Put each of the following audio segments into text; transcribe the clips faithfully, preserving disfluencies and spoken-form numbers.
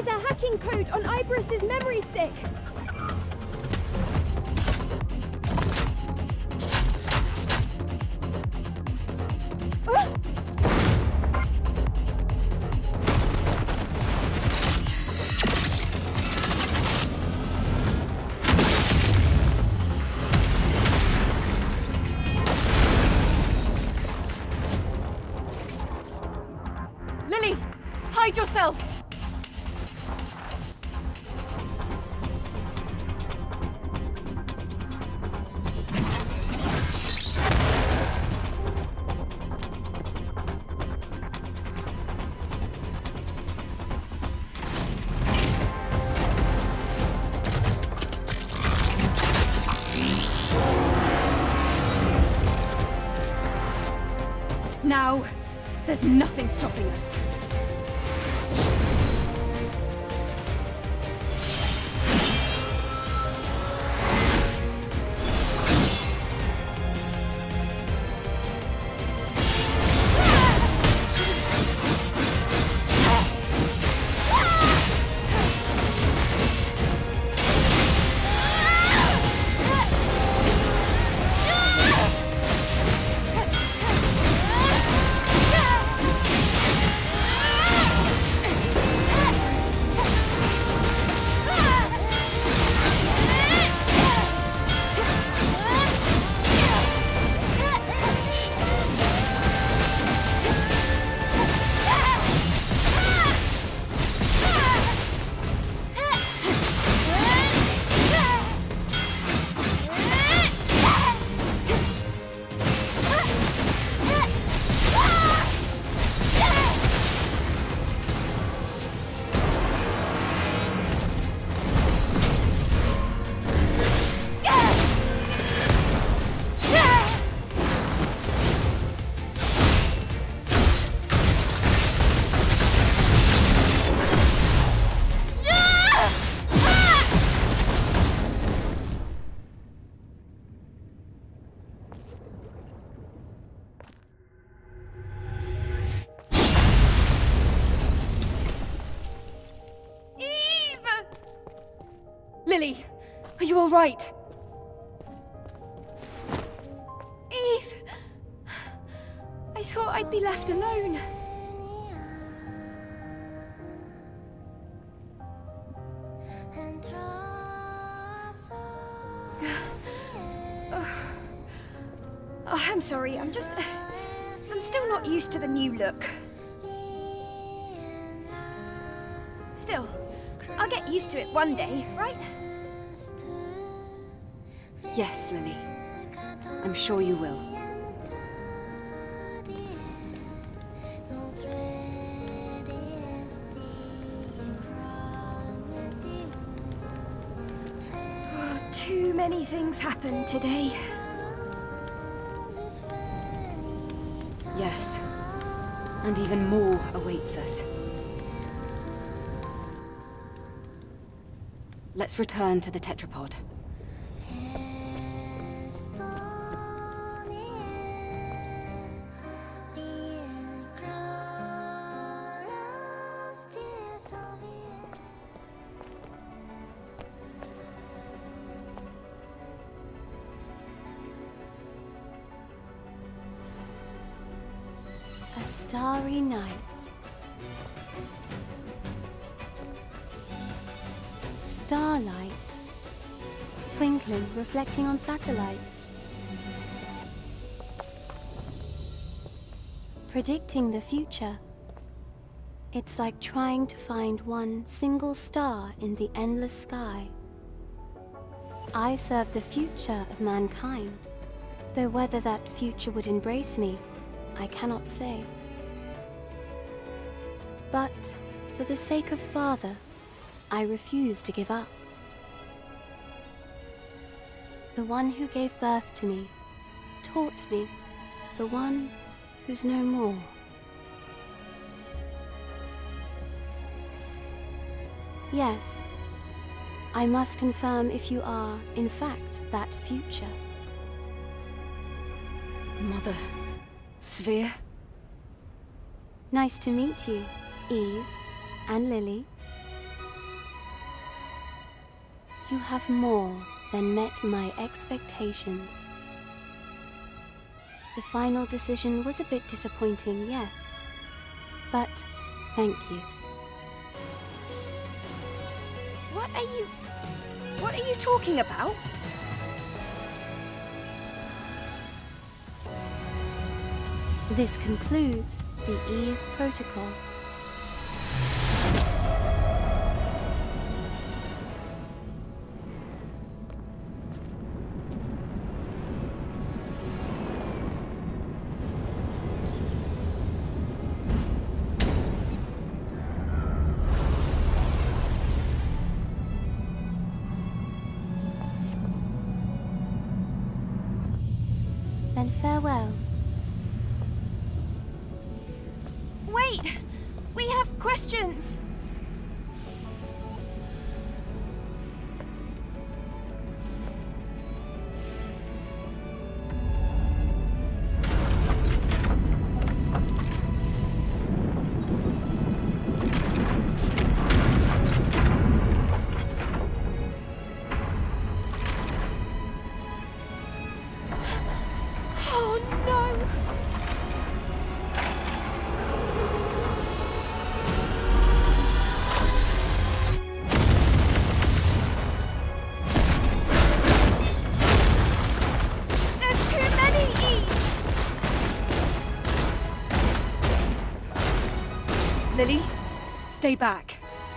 There's a hacking code on Iberus's memory stick. Ah! Lily, hide yourself! Now, there's nothing stopping us. Lily, are you all right? Eve! I thought I'd be left alone. Oh, I'm sorry, I'm just... I'm still not used to the new look. Still, I'll get used to it one day, right? Yes, Lily. I'm sure you will. Oh, too many things happened today. Yes. And even more awaits us. Let's return to the tetrapod. A starry night. Starlight. Twinkling, reflecting on satellites. Predicting the future. It's like trying to find one single star in the endless sky. I serve the future of mankind, though whether that future would embrace me, I cannot say. But, for the sake of Father, I refuse to give up. The one who gave birth to me, taught me, the one who's no more. Yes, I must confirm if you are, in fact, that future. Mother... Sphere? Nice to meet you, Eve and Lily. You have more than met my expectations. The final decision was a bit disappointing, yes. But thank you. What are you... What are you talking about? This concludes the Eve Protocol. Then farewell. Wait! We have questions! Oh no! There's too many Eve! Lily, stay back.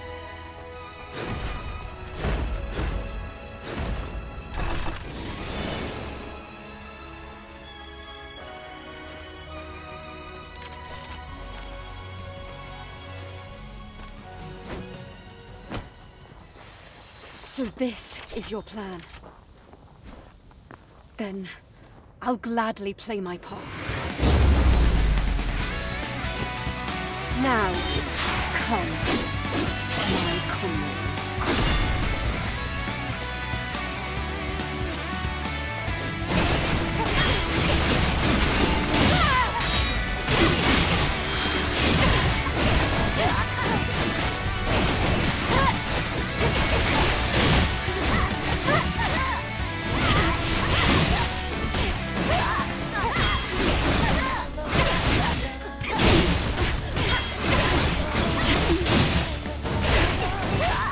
So this is your plan. Then I'll gladly play my part. Now, come, my comrades. Ah!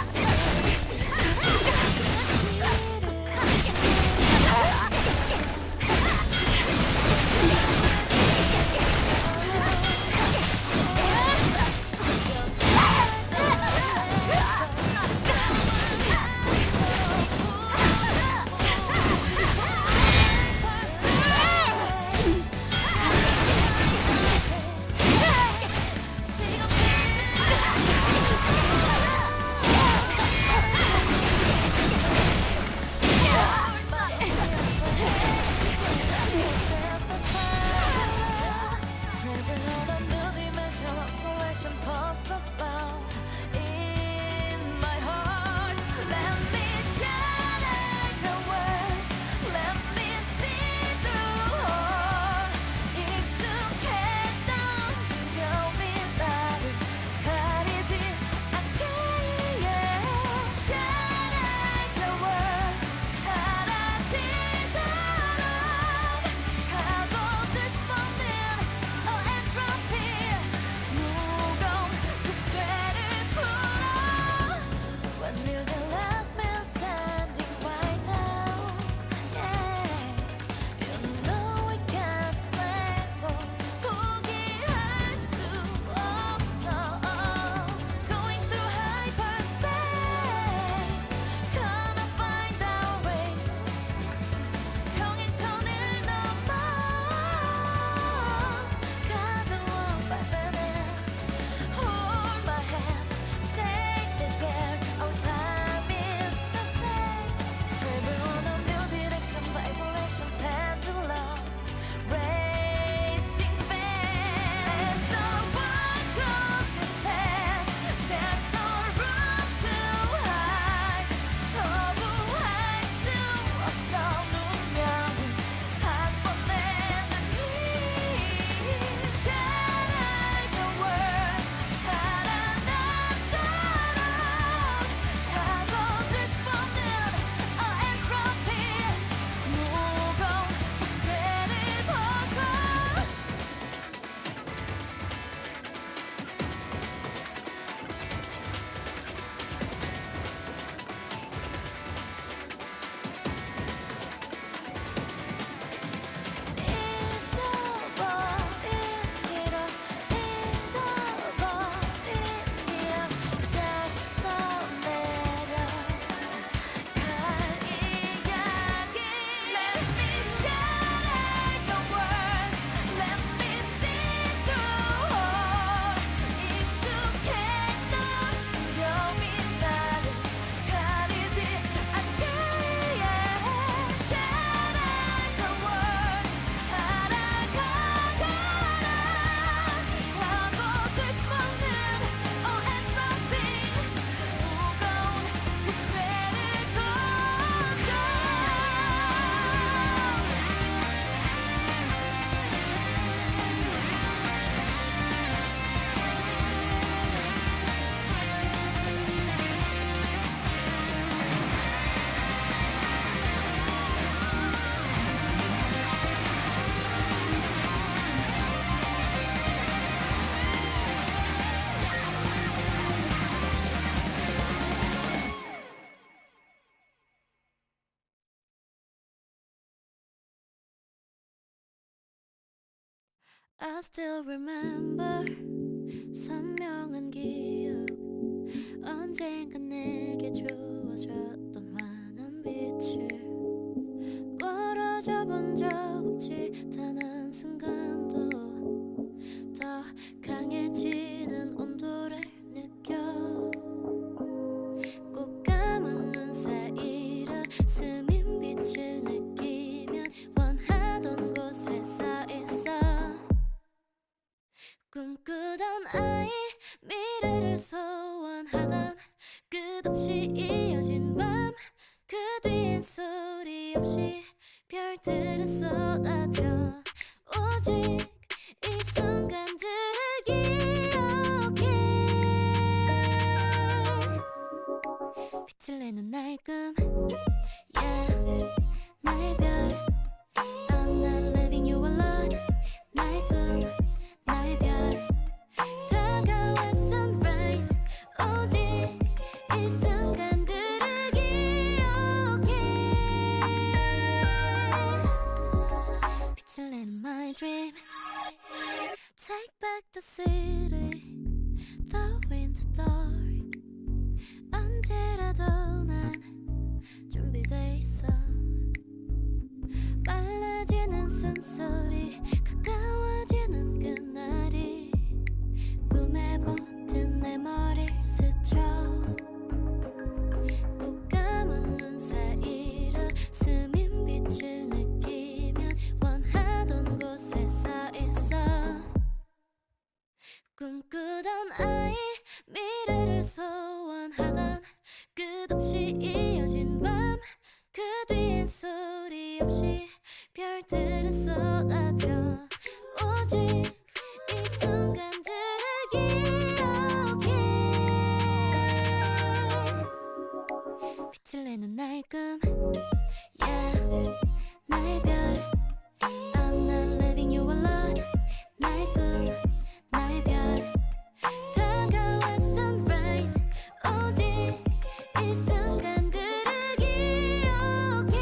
I still remember 선명한 기억 언젠가 내게 주어졌던 환한 빛을 멀어져 본 적 없지 단 한순간도 더 강해지는 온도를 느껴 꼭 감은 눈 사이로 스민 빛을 느끼면 원하던 곳에 서 있어 꿈꾸던 아이 미래를 소원하던 끝없이 이어진 밤 그 뒤엔 소리 없이 별들은 쏟아져 오직 이 순간들을 기억해 빛을 내는 나의 꿈 yeah. 나의 별 I'm not leaving you alone 나의 꿈 나의 별 다가와 sunrise 오직 이 순간들을 기억해 빛을 내는 my dream Take back the city though in the dark 언제라도 난 준비돼 있어 빨라지는 숨소리 가까워지는 그날이 꿈에 본 듯 내 머리를 스쳐 꼭 감은 눈 사이로 스민 빛을 느끼면 원하던 곳에 서 있어 꿈꾸던 아이 미래를 소원하던 끝없이 이어진 밤 그 뒤엔 소리 없이 별들은 쏟아져 오직 이 순간들을 기억해 빛을 내는 나의 꿈 yeah. 나의 별 I'm not leaving you alone 나의 꿈 나의 별 다가와 sunrise 오직 이 순간들을 기억해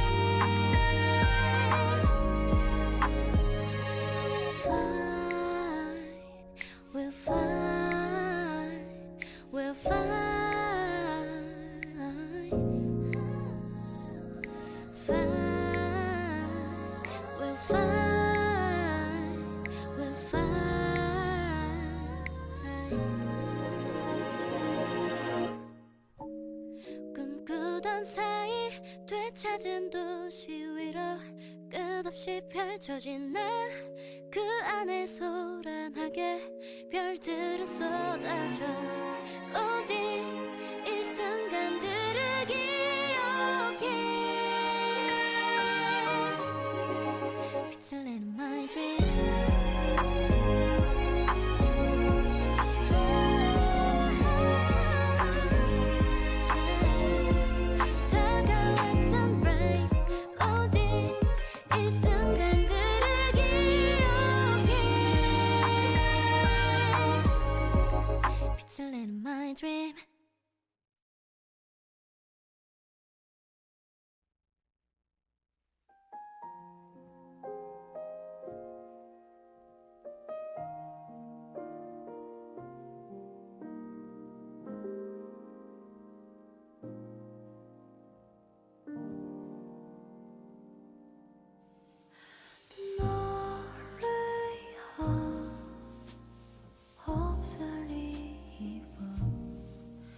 Fine, we'll find, we'll find Fine, we'll find, we'll find 꿈꾸던 사이 되찾은 도시 위로 끝없이 펼쳐진 날 그 안에 소란하게 별들은 쏟아져 오직 이 순간들을 기억해 빛을 내는 my dream 다가와 sunrise 오직 이 순간들을 기억해 빛을 내는 my dream 너를 위한 홉살리 입은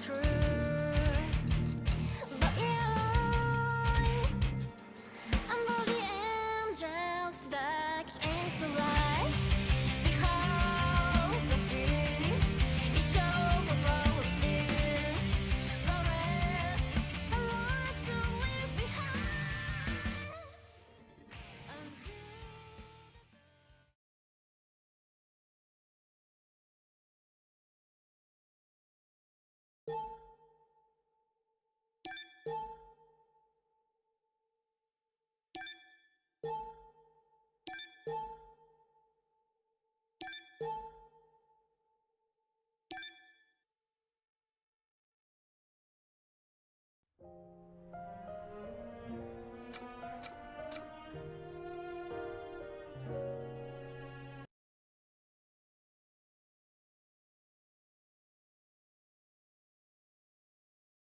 true.